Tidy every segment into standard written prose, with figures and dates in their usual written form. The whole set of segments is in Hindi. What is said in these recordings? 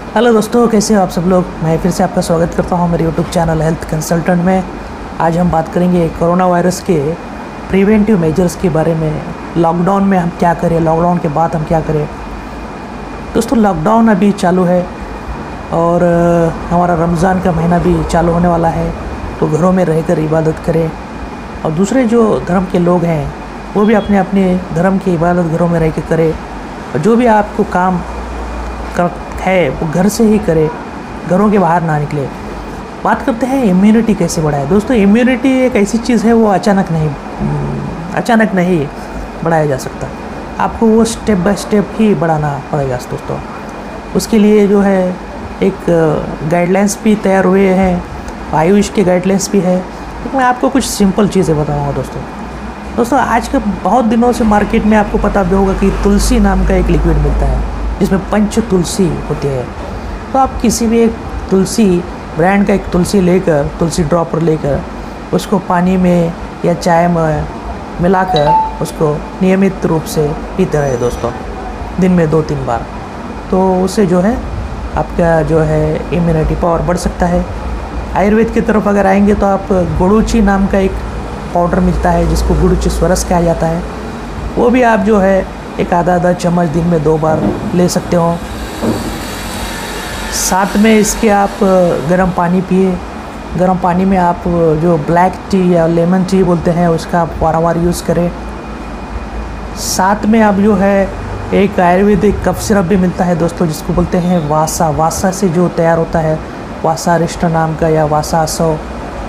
हेलो दोस्तों, कैसे हो आप सब लोग। मैं फिर से आपका स्वागत करता हूं मेरे यूट्यूब चैनल हेल्थ कंसल्टेंट में। आज हम बात करेंगे कोरोना वायरस के प्रिवेंटिव मेजर्स के बारे में। लॉकडाउन में हम क्या करें, लॉकडाउन के बाद हम क्या करें। दोस्तों, लॉकडाउन अभी चालू है और हमारा रमज़ान का महीना भी चालू होने वाला है, तो घरों में रहकर इबादत करें। और दूसरे जो धर्म के लोग हैं वो भी अपने अपने धर्म की इबादत घरों में रह के करें। और जो भी आपको काम है वो घर से ही करे, घरों के बाहर ना निकले। बात करते हैं इम्यूनिटी कैसे बढ़ाए। दोस्तों, इम्यूनिटी एक ऐसी चीज़ है, वो अचानक नहीं बढ़ाया जा सकता। आपको वो स्टेप बाय स्टेप ही बढ़ाना पड़ेगा दोस्तों। उसके लिए जो है एक गाइडलाइंस भी तैयार हुए हैं, आयुष के गाइडलाइंस भी है। तो मैं आपको कुछ सिंपल चीज़ें बताऊँगा दोस्तों। आज के बहुत दिनों से मार्केट में आपको पता भी होगा कि तुलसी नाम का एक लिक्विड मिलता है जिसमें पंच तुलसी होती है। तो आप किसी भी एक तुलसी ब्रांड का एक तुलसी लेकर, तुलसी ड्रॉपर लेकर उसको पानी में या चाय में मिलाकर उसको नियमित रूप से पीते रहे दोस्तों, दिन में 2-3 बार। तो उससे जो है आपका जो है इम्यूनिटी पावर बढ़ सकता है। आयुर्वेद की तरफ अगर आएंगे तो आप गुड़ूची नाम का एक पाउडर मिलता है जिसको गुड़ूची स्वरस कहा जाता है। वो भी आप जो है एक आधा चम्मच दिन में 2 बार ले सकते हो। साथ में इसके आप गर्म पानी पिए। गर्म पानी में आप जो ब्लैक टी या लेमन टी बोलते हैं उसका आप वारंवार यूज़ करें। साथ में आप जो है एक आयुर्वेदिक कफ सिरप भी मिलता है दोस्तों जिसको बोलते हैं वासा से जो तैयार होता है, वासारिष्ट नाम का या वासासो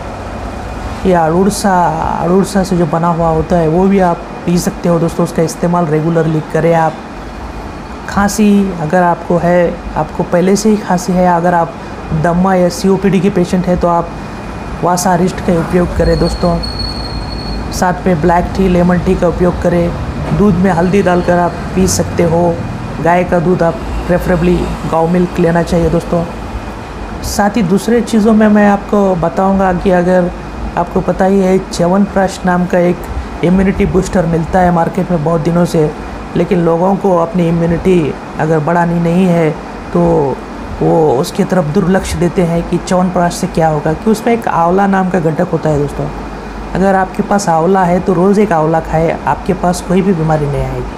या अड़ूसा से जो बना हुआ होता है, वो भी आप पी सकते हो दोस्तों। उसका इस्तेमाल रेगुलरली करें आप। खांसी अगर आपको है, आपको पहले से ही खांसी है, अगर आप दमा या COPD के पेशेंट हैं तो आप वासारिष्ट का उपयोग करें दोस्तों। साथ में ब्लैक टी, लेमन टी का उपयोग करें। दूध में हल्दी डालकर आप पी सकते हो। गाय का दूध आप प्रेफरेबली गाय मिल्क लेना चाहिए दोस्तों। साथ ही दूसरे चीज़ों में मैं आपको बताऊंगा कि अगर आपको पता ही है च्यवनप्राश नाम का एक इम्यूनिटी बूस्टर मिलता है मार्केट में बहुत दिनों से, लेकिन लोगों को अपनी इम्यूनिटी अगर बढ़ानी नहीं है तो वो उसकी तरफ दुर्लक्ष्य देते हैं कि च्यवनप्राश से क्या होगा, कि उसमें एक आंवला नाम का घटक होता है दोस्तों। अगर आपके पास आंवला है तो रोज़ एक आंवला खाए, आपके पास कोई भी बीमारी नहीं आएगी।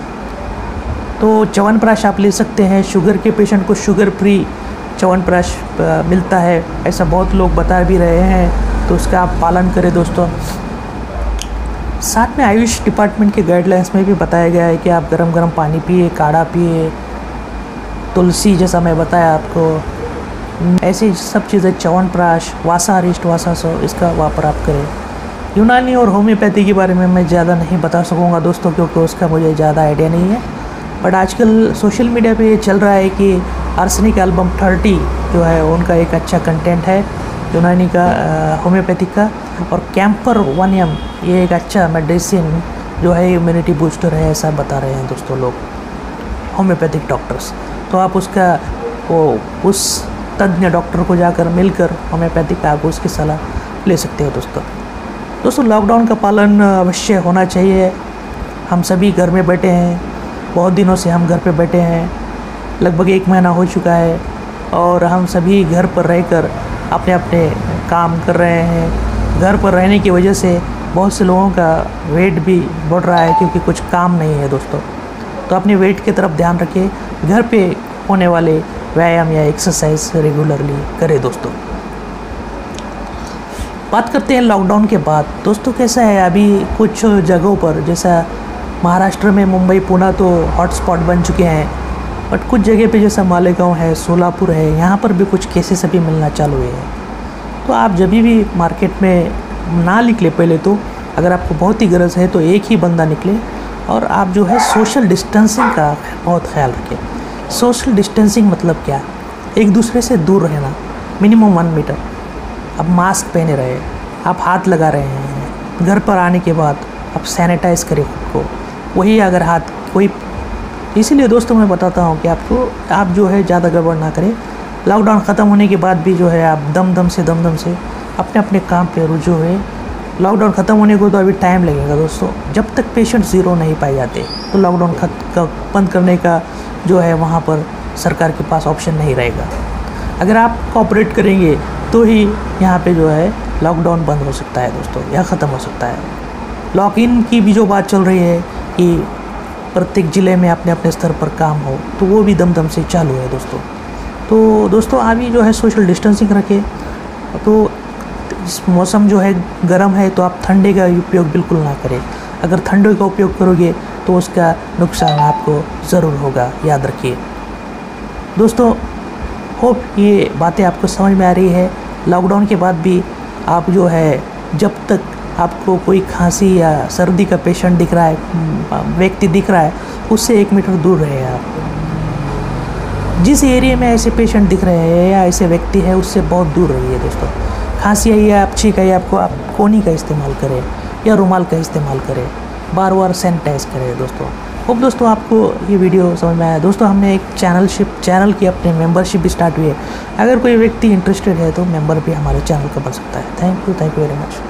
तो च्यवनप्राश आप ले सकते हैं। शुगर के पेशेंट को शुगर फ्री च्यवनप्राश मिलता है, ऐसा बहुत लोग बता भी रहे हैं, तो उसका आप पालन करें दोस्तों। साथ में आयुष डिपार्टमेंट के गाइडलाइंस में भी बताया गया है कि आप गरम पानी पिए, काढ़ा पिए, तुलसी जैसा मैं बताया आपको, ऐसी सब चीज़ें च्यवनप्राश, वासारिष्ट, वासासो, इसका वापर आप करें। यूनानी और होम्योपैथी के बारे में मैं ज़्यादा नहीं बता सकूँगा दोस्तों, क्योंकि उसका मुझे ज़्यादा आइडिया नहीं है। बट आजकल सोशल मीडिया पे ये चल रहा है कि आर्सेनिक एल्बम 30 जो है उनका एक अच्छा कंटेंट है यूनानी का, होम्योपैथिक का। और कैम्पर 1M ये एक अच्छा मेडिसिन जो है इम्यूनिटी बूस्टर है, ऐसा बता रहे हैं दोस्तों लोग, होम्योपैथिक डॉक्टर्स। तो आप उसका उस तज्ञ डॉक्टर को जाकर मिलकर होम्योपैथिक आप उसकी सलाह ले सकते हो दोस्तों। लॉकडाउन का पालन अवश्य होना चाहिए। हम सभी घर में बैठे हैं, बहुत दिनों से हम घर पे बैठे हैं, लगभग 1 महीना हो चुका है, और हम सभी घर पर रहकर अपने अपने काम कर रहे हैं। घर पर रहने की वजह से बहुत से लोगों का वेट भी बढ़ रहा है क्योंकि कुछ काम नहीं है दोस्तों। तो अपने वेट की तरफ ध्यान रखें, घर पे होने वाले व्यायाम या एक्सरसाइज रेगुलरली करें दोस्तों। बात करते हैं लॉकडाउन के बाद दोस्तों, कैसा है अभी कुछ जगहों पर, जैसा महाराष्ट्र में मुंबई, पुणे तो हॉटस्पॉट बन चुके हैं, बट कुछ जगह पे जैसा मालेगांव है, सोलापुर है, यहाँ पर भी कुछ केसेस अभी मिलना चालू हुए हैं। तो आप जब भी मार्केट में ना निकले, पहले तो अगर आपको बहुत ही गरज है तो एक ही बंदा निकले, और आप जो है सोशल डिस्टेंसिंग का बहुत ख्याल रखें। सोशल डिस्टेंसिंग मतलब क्या? एक दूसरे से दूर रहना, मिनिमम 1 मीटर। आप मास्क पहने रहे, आप हाथ लगा रहे हैं, घर पर आने के बाद आप सैनिटाइज़ करें खुद को। वही अगर हाथ कोई, इसीलिए दोस्तों मैं बताता हूँ कि आप जो है ज़्यादा गड़बड़ ना करें। लॉकडाउन ख़त्म होने के बाद भी जो है आप दम से अपने अपने काम पे रुझू हुए। लॉकडाउन ख़त्म होने को तो अभी टाइम लगेगा दोस्तों, जब तक पेशेंट ज़ीरो नहीं पाए जाते। तो लॉकडाउन बंद करने का जो है वहाँ पर सरकार के पास ऑप्शन नहीं रहेगा। अगर आप कोऑपरेट करेंगे तो ही यहाँ पे जो है लॉकडाउन बंद हो सकता है दोस्तों, या ख़त्म हो सकता है। लॉक इन की भी जो बात चल रही है कि प्रत्येक ज़िले में अपने अपने स्तर पर काम हो, तो वो भी दम से चालू है दोस्तों। तो दोस्तों अभी जो है सोशल डिस्टेंसिंग रखें। तो इस मौसम जो है गर्म है, तो आप ठंडे का उपयोग बिल्कुल ना करें। अगर ठंडे का उपयोग करोगे तो उसका नुकसान आपको ज़रूर होगा, याद रखिए दोस्तों। होप ये बातें आपको समझ में आ रही है। लॉकडाउन के बाद भी आप जो है, जब तक आपको कोई खांसी या सर्दी का पेशेंट दिख रहा है, व्यक्ति दिख रहा है, उससे 1 मीटर दूर रहे आप। जिस एरिया में ऐसे पेशेंट दिख रहे हैं या ऐसे व्यक्ति है, उससे बहुत दूर रहिए दोस्तों। खांसी आई है, आप छींक आई है, आपको आप कोनी का इस्तेमाल करें या रुमाल का इस्तेमाल करें, बार बार सैनिटाइज करें दोस्तों। होप दोस्तों आपको ये वीडियो समझ में आया। दोस्तों हमने एक चैनल की अपनी मेंबरशिप भी स्टार्ट हुई है। अगर कोई व्यक्ति इंटरेस्टेड है तो मेंबर भी हमारे चैनल का बन सकता है। Thank you very much.